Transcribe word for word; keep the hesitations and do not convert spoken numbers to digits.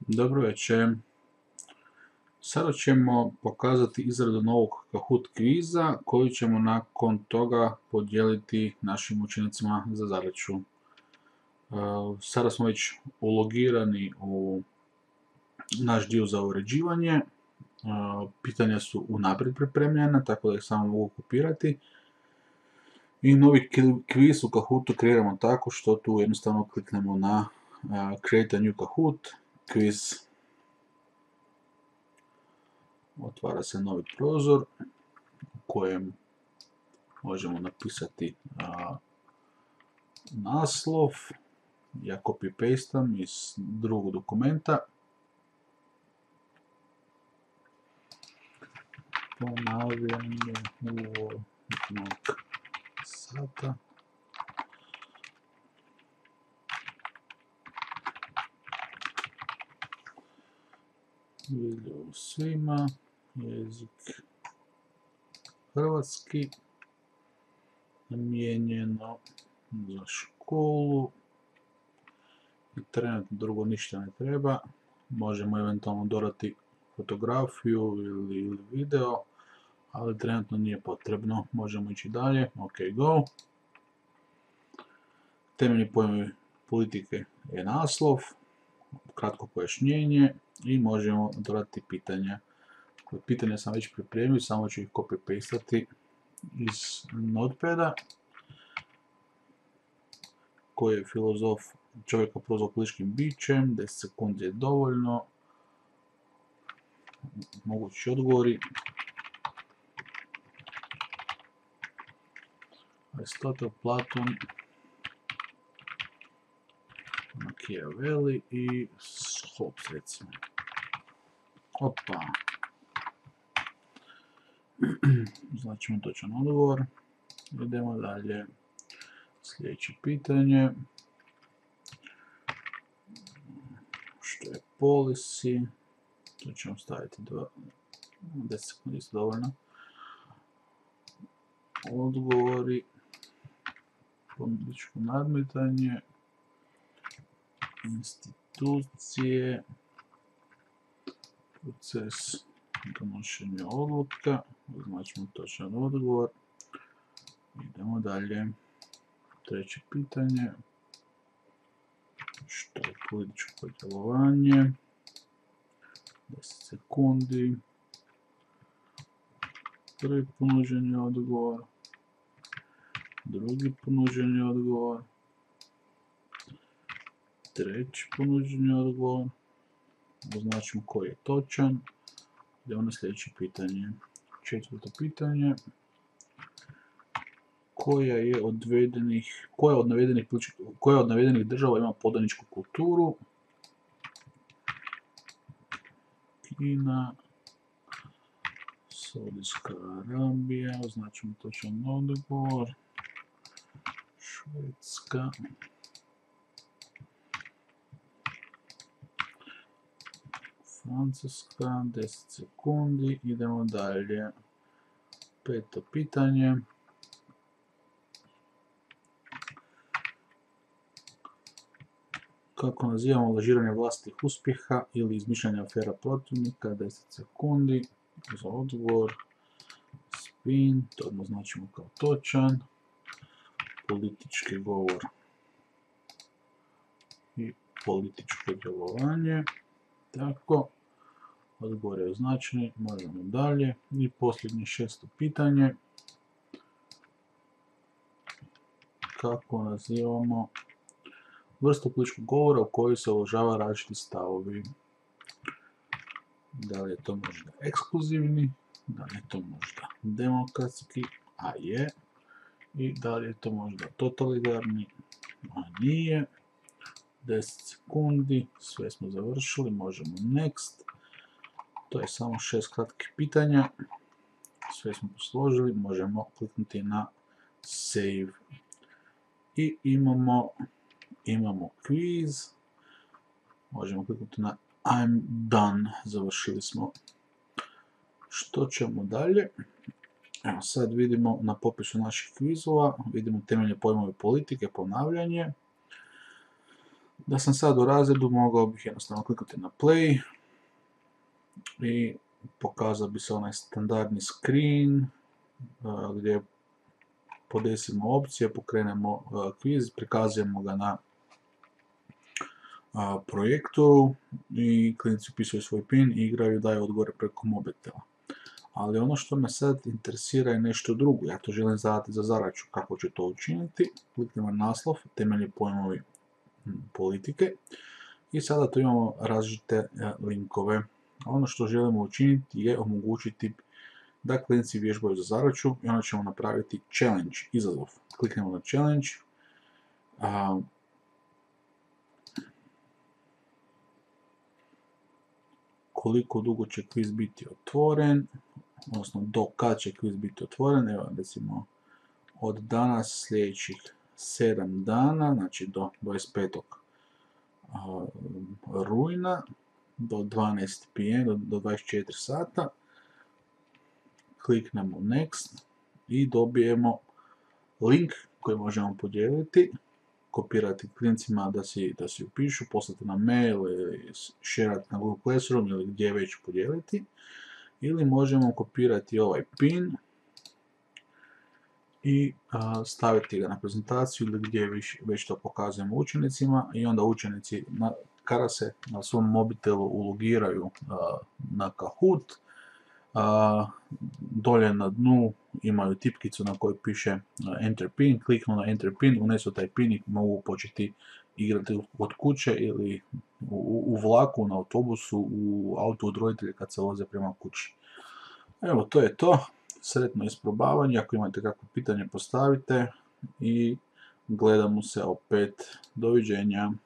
Dobro večer. Sada ćemo pokazati izradu novog Kahoot kviza koji ćemo nakon toga podijeliti našim učenicima za zadaću. Sada smo već ulogirani u naš dio za uređivanje. Pitanja su unaprijed pripremljena, tako da ih samo mogu kopirati. I novi kviz u Kahootu kreiramo tako što tu jednostavno kliknemo na Create a new Kahoot quiz. Otvara se novi prozor u kojem možemo napisati a, naslov. Ja copy-pastam iz drugog dokumenta. Ponavljanje uvodnog sata. Vidljivo svima. Jezik hrvatski. Namijenjeno za školu. I trenutno drugo ništa ne treba. Možemo eventualno dodati fotografiju ili, ili video, ali trenutno nije potrebno. Možemo ići dalje. Ok, go. Temeljni pojmovi politike je naslov, kratko pojašnjenje i možemo dodati pitanja. Pitanja sam već pripremio, samo ću ih copy-pastati iz notepada. Koji je filozof čovjeka prozvao političkim bićem, deset sekundi je dovoljno. Mogući odgovori. Aristotel, Platon, Machiavelli i Hobbes, recimo. Opa. Značimo točan odgovor. Idemo dalje. Sljedeće pitanje. Što je policy? Tu ćemo staviti deset sekundi, isto dovoljno. Odgovori. Političko nadmetanje. Institucije. Proces donošenja odluka. Označimo točan odgovor. Idemo dalje. Treće pitanje. Što je političko djelovanje? deset sekundi. Prvi ponuđeni odgovor. Drugi ponuđeni odgovor. Treći ponuđeni odgovor. Označimo koji je točan. Idemo na sljedeće pitanje. Četvrto pitanje. Koja je od navedenih, koja od navedenih, koja od navedenih država ima podaničku kulturu? Kina, Saudijska Arabija, označimo točan odgovor. Švedska. Francuska, deset sekundi, idemo dalje. Peto pitanje. Kako nazivamo lažiranje vlastitih uspjeha ili izmišljanje afera protivnika, deset sekundi, za odgovor, spin, to označimo kao točan, politički govor i političko djelovanje, tako, odgovor je označen, možemo dalje, i posljednje šesto pitanje, kako nazivamo vrstu političkog govora u kojoj se uvažava različiti stavovi. Da li je to možda ekskluzivni, da li je to možda demokratski, a je. I da li je to možda totalitarni, a nije. deset sekundi, sve smo završili, možemo next. To je samo šest kratkih pitanja. Sve smo posložili, možemo kliknuti na save. I imamo Imamo quiz, možemo kliknuti na I'm done, završili smo. Što ćemo dalje? Evo sad vidimo na popisu naših kvizova, vidimo temeljne pojmove politike, ponavljanje. Da sam sad u razredu, mogao bih jednostavno kliknuti na play i pokazao bi se onaj standardni screen gdje podesimo opcije, pokrenemo kviz, prikazujemo ga na projektoru i klinici upisuju svoj pin i igraju i daju odgovore preko mobitela. Ali ono što me sad interesira je nešto drugo. Ja to želim zadati za zadaću kako ću to učiniti. Kliknemo na naslov, temeljni pojmovi politike. I sada tu imamo različite linkove. Ono što želimo učiniti je omogućiti da klinici vježbaju za zadaću i onda ćemo napraviti challenge, izazov. Kliknemo na challenge. A, koliko dugo će kviz biti otvoren, odnosno do kad će kviz biti otvoren, evo recimo od danas sljedećih sedam dana, znači do dvadeset petog rujna, do dvanaest p m, do, do dvadeset četiri sata. Kliknemo next i dobijemo link koji možemo podijeliti, kopirati klincima da si, da si upišu, poslati na mail ili šerati na Google Classroom ili gdje već podijeliti. Ili možemo kopirati ovaj pin i a, staviti ga na prezentaciju ili gdje već, već to pokazujemo učenicima i onda učenici na, kada se na svom mobitelu ulogiraju a, na Kahoot, a, dolje na dnu imaju tipkicu na kojoj piše Enter PIN, kliknu na Enter PIN, unesu taj PIN i mogu početi igrati od kuće ili u, u vlaku, na autobusu, u autu od roditelja kad se voze prema kući. Evo, to je to. Sretno isprobavanje. Ako imate kakvo pitanje, postavite i gledamo se opet. Doviđenja.